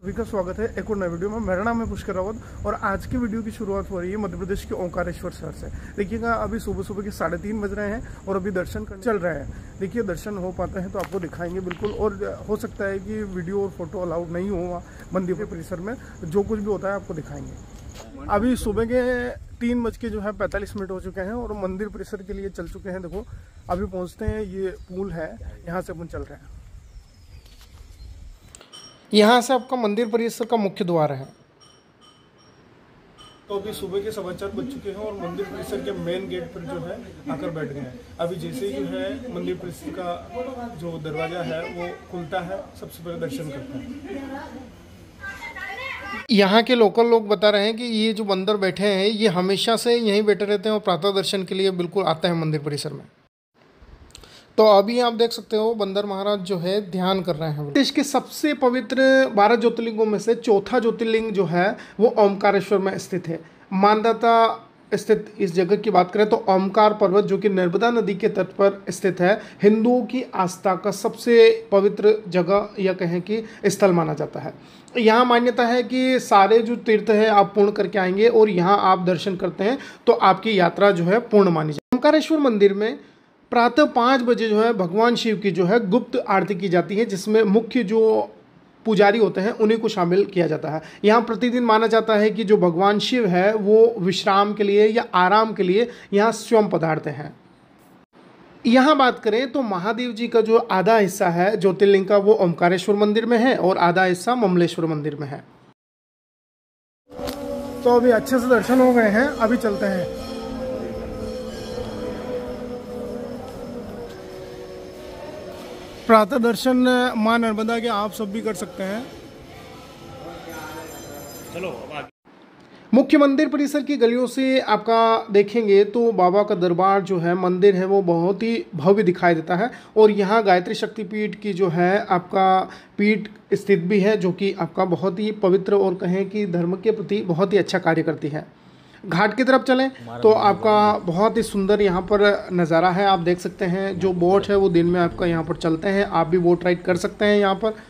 सभी का स्वागत है एक और नए वीडियो में। मेरा नाम है पुष्कर रावत और आज की वीडियो की शुरुआत हो रही है मध्य प्रदेश के ओंकारेश्वर शहर से। देखिएगा अभी सुबह सुबह के 3:30 बज रहे हैं और अभी दर्शन चल रहे हैं। देखिए दर्शन हो पाते हैं तो आपको दिखाएंगे बिल्कुल, और हो सकता है कि वीडियो और फोटो अलाउड नहीं हो मंदिर के परिसर में, जो कुछ भी होता है आपको दिखाएंगे। अभी सुबह के 3:45 हो चुके हैं और मंदिर परिसर के लिए चल चुके हैं। देखो अभी पहुँचते हैं, ये पुल है, यहाँ से अपन चल रहे हैं। यहाँ से आपका मंदिर परिसर का मुख्य द्वार है। तो अभी सुबह के 4:15 बज चुके हैं और मंदिर परिसर के मेन गेट पर जो है आकर बैठ गए हैं। अभी जैसे ही जो है मंदिर परिसर का जो दरवाजा है वो खुलता है, सबसे पहले दर्शन करते हैं। यहाँ के लोकल लोग बता रहे हैं कि ये जो बंदर बैठे हैं ये हमेशा से यहीं बैठे रहते हैं और प्रातः दर्शन के लिए बिल्कुल आते हैं मंदिर परिसर में। तो अभी आप देख सकते हो बंदर महाराज जो है ध्यान कर रहे हैं। देश के सबसे पवित्र 12 ज्योतिर्लिंगों में से चौथा ज्योतिर्लिंग जो है वो ओमकारेश्वर में स्थित है। मानदाता स्थित इस जगह की बात करें तो ओमकार पर्वत जो कि नर्मदा नदी के तट पर स्थित है, हिंदुओं की आस्था का सबसे पवित्र जगह या कहें कि स्थल माना जाता है। यहाँ मान्यता है कि सारे जो तीर्थ है आप पूर्ण करके आएंगे और यहाँ आप दर्शन करते हैं तो आपकी यात्रा जो है पूर्ण मानी जाए। ओमकारेश्वर मंदिर में प्रातः 5 बजे जो है भगवान शिव की जो है गुप्त आरती की जाती है, जिसमें मुख्य जो पुजारी होते हैं उन्हीं को शामिल किया जाता है। यहाँ प्रतिदिन माना जाता है कि जो भगवान शिव है वो विश्राम के लिए या आराम के लिए यहाँ स्वयं पधारते हैं। यहाँ बात करें तो महादेव जी का जो आधा हिस्सा है ज्योतिर्लिंग का वो ओमकारेश्वर मंदिर में है और आधा हिस्सा ममलेश्वर मंदिर में है। तो अभी अच्छे से दर्शन हो गए हैं, अभी चलते हैं। प्रातः दर्शन मां नर्मदा के आप सब भी कर सकते हैं। चलो मुख्य मंदिर परिसर की गलियों से आपका देखेंगे तो बाबा का दरबार जो है मंदिर है वो बहुत ही भव्य दिखाई देता है और यहाँ गायत्री शक्तिपीठ की जो है आपका पीठ स्थित भी है, जो कि आपका बहुत ही पवित्र और कहें कि धर्म के प्रति बहुत ही अच्छा कार्य करती है। घाट की तरफ चलें तो आपका बहुत ही सुंदर यहाँ पर नज़ारा है। आप देख सकते हैं जो बोट है वो दिन में आपका यहाँ पर चलते हैं, आप भी बोट राइड कर सकते हैं यहाँ पर।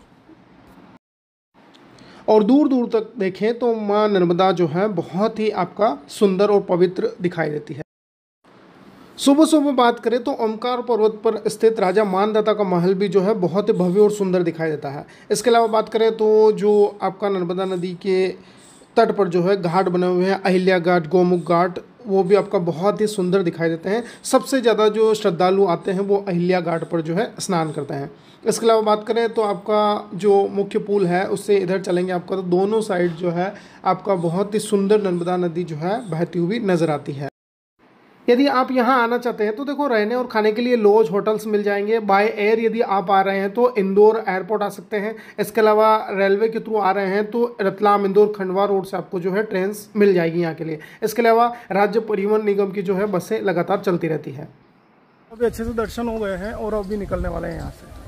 और दूर दूर तक देखें तो माँ नर्मदा जो है बहुत ही आपका सुंदर और पवित्र दिखाई देती है। सुबह सुबह बात करें तो ओमकार पर्वत पर स्थित राजा मानदाता का महल भी जो है बहुत ही भव्य और सुंदर दिखाई देता है। इसके अलावा बात करें तो जो आपका नर्मदा नदी के तट पर जो है घाट बने हुए हैं, अहिल्या घाट, गोमुख घाट, वो भी आपका बहुत ही सुंदर दिखाई देते हैं। सबसे ज़्यादा जो श्रद्धालु आते हैं वो अहिल्या घाट पर जो है स्नान करते हैं। इसके अलावा बात करें तो आपका जो मुख्य पुल है उससे इधर चलेंगे आपका तो दोनों साइड जो है आपका बहुत ही सुंदर नर्मदा नदी जो है बहती हुई नजर आती है। यदि आप यहाँ आना चाहते हैं तो देखो रहने और खाने के लिए लॉज होटल्स मिल जाएंगे। बाय एयर यदि आप आ रहे हैं तो इंदौर एयरपोर्ट आ सकते हैं। इसके अलावा रेलवे के थ्रू आ रहे हैं तो रतलाम, इंदौर, खंडवा रोड से आपको जो है ट्रेन मिल जाएगी यहाँ के लिए। इसके अलावा राज्य परिवहन निगम की जो है बसें लगातार चलती रहती है। अभी अच्छे से दर्शन हो गए हैं और अभी निकलने वाले हैं यहाँ से।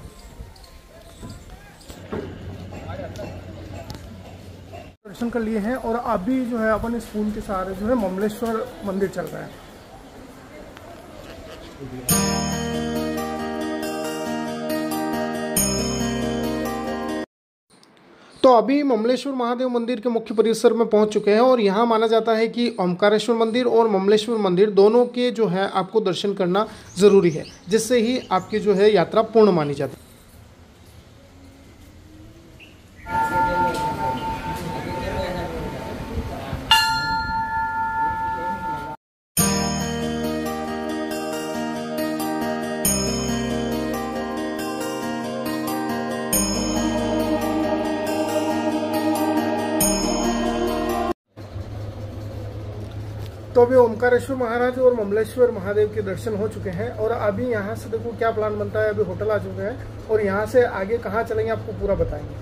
दर्शन कर लिए हैं और अभी जो है अपन इस पुल के सहारे जो है ममलेश्वर मंदिर चल रहा है। तो अभी ममलेश्वर महादेव मंदिर के मुख्य परिसर में पहुंच चुके हैं और यहाँ माना जाता है कि ओमकारेश्वर मंदिर और ममलेश्वर मंदिर दोनों के जो है आपको दर्शन करना ज़रूरी है, जिससे ही आपकी जो है यात्रा पूर्ण मानी जाती है। तो अभी ओमकारेश्वर महाराज और ममलेश्वर महादेव के दर्शन हो चुके हैं और अभी यहाँ से देखो क्या प्लान बनता है। अभी होटल आ चुके हैं और यहाँ से आगे कहाँ चलेंगे आपको पूरा बताएंगे।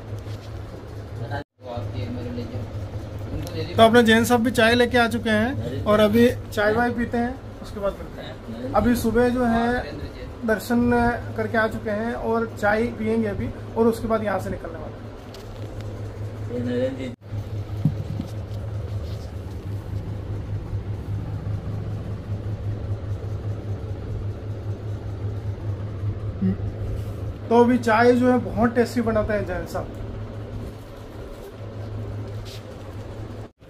तो अपने जैन साहब भी चाय लेके आ चुके हैं और अभी चाय वाय पीते हैं, उसके बाद करते हैं। अभी सुबह जो है दर्शन करके आ चुके हैं और चाय पियेंगे अभी और उसके बाद यहाँ से निकलने वाले हैं। तो अभी चाय जो है बहुत टेस्टी बनाते हैं जैन साहब।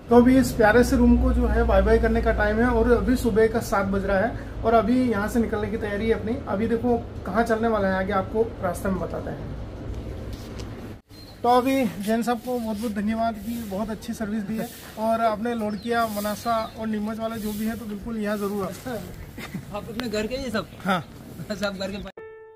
तो अभी इस प्यारे से रूम को जो है बाय बाय करने का टाइम है और अभी सुबह का 7 बज रहा है और अभी यहाँ से निकलने की तैयारी है अपनी। अभी देखो कहाँ चलने वाला है आगे आपको रास्ते में बताते हैं। तो अभी जैन साहब को बहुत बहुत धन्यवाद कि बहुत अच्छी सर्विस दी है और आपने लोड किया मनासा और नीमच वाले जो भी है तो बिल्कुल यहाँ जरूर आप अपने घर के ये सब। हाँ सब घर के।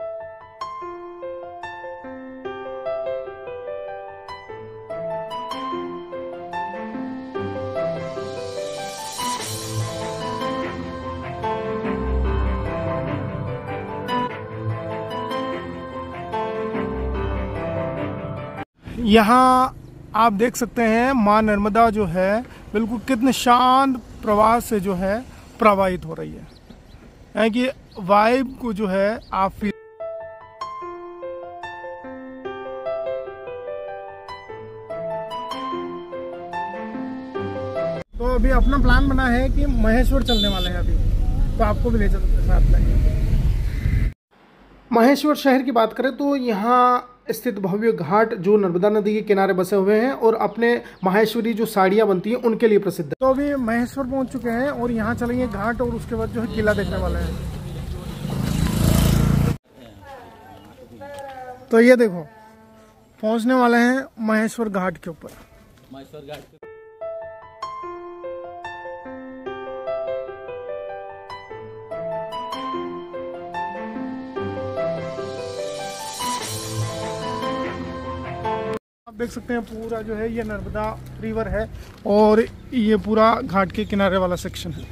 यहाँ आप देख सकते हैं माँ नर्मदा जो है बिल्कुल कितने शांत प्रवाह से जो है प्रवाहित हो रही है, यानी कि वाइब को जो है आप फील। तो अभी अपना प्लान बना है कि महेश्वर चलने वाले हैं अभी, तो आपको भी ले चलते हैं साथ में। महेश्वर शहर की बात करें तो यहाँ स्थित भव्य घाट जो नर्मदा नदी के किनारे बसे हुए हैं और अपने माहेश्वरी जो साड़ियाँ बनती हैं उनके लिए प्रसिद्ध है। तो अभी महेश्वर पहुंच चुके हैं और यहाँ चलेंगे घाट और उसके बाद जो है किला देखने वाले हैं। तो ये देखो पहुंचने वाले हैं महेश्वर घाट के ऊपर। महेश्वर घाट आप देख सकते हैं पूरा जो है ये नर्मदा रिवर है और ये पूरा घाट के किनारे वाला सेक्शन है।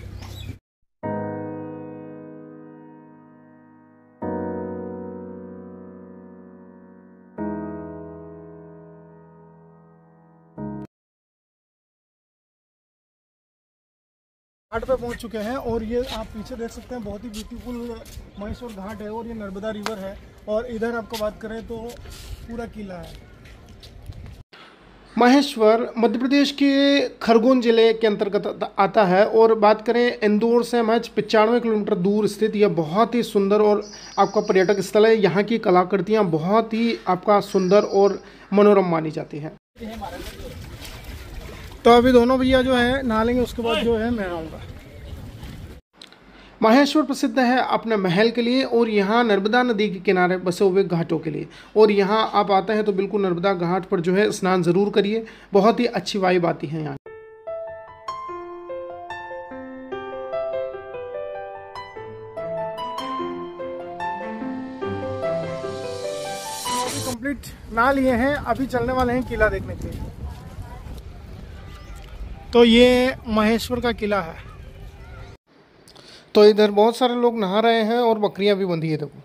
घाट पे पहुंच चुके हैं और ये आप पीछे देख सकते हैं बहुत ही ब्यूटीफुल महेश्वर घाट है और ये नर्मदा रिवर है और इधर आपको बात करें तो पूरा किला है। महेश्वर मध्य प्रदेश के खरगोन जिले के अंतर्गत आता है और बात करें इंदौर से महज 95 किलोमीटर दूर स्थित यह बहुत ही सुंदर और आपका पर्यटक स्थल है। यहाँ की कलाकृतियाँ बहुत ही आपका सुंदर और मनोरम मानी जाती हैं। तो अभी दोनों भैया जो है नहा लेंगे, उसके बाद जो है मैं आऊँगा। महेश्वर प्रसिद्ध है अपने महल के लिए और यहाँ नर्मदा नदी के किनारे बसे हुए घाटों के लिए। और यहाँ आप आते हैं तो बिल्कुल नर्मदा घाट पर जो है स्नान ज़रूर करिए, बहुत ही अच्छी वाइब आती है यहाँ। कंप्लीट नहा लिए हैं, अभी चलने वाले हैं किला देखने के लिए। तो ये महेश्वर का किला है। तो इधर बहुत सारे लोग नहा रहे हैं और बकरियां भी बंधी है। देखो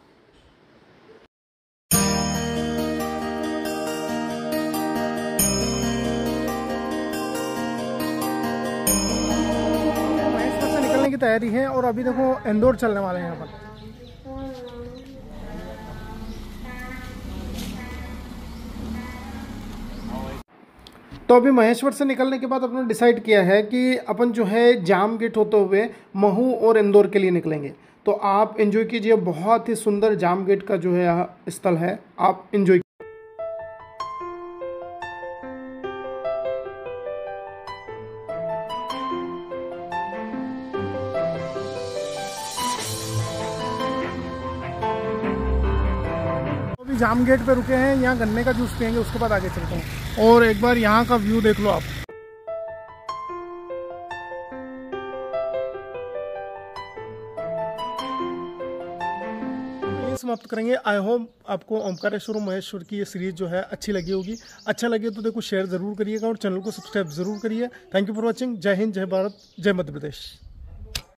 महेश्वर से निकलने की तैयारी है और अभी देखो इंदौर चलने वाले हैं यहाँ पर। तो अभी महेश्वर से निकलने के बाद अपने डिसाइड किया है कि अपन जो है जाम गेट होते हुए महू और इंदौर के लिए निकलेंगे। तो आप एंजॉय कीजिए, बहुत ही सुंदर जाम गेट का जो है स्थल है, आप एंजॉय। जाम गेट पे रुके हैं, यहाँ गन्ने का जूस पियेंगे, उसके बाद आगे चलते हैं। और एक बार यहाँ का व्यू देख लो आप। ये समाप्त करेंगे। आई होप आपको ओमकारेश्वर महेश्वर की ये सीरीज जो है अच्छी लगी होगी। अच्छा लगे तो देखो शेयर जरूर करिएगा और चैनल को सब्सक्राइब जरूर करिए। Thank you for watching. जय हिंद, जय भारत, जय मध्य प्रदेश।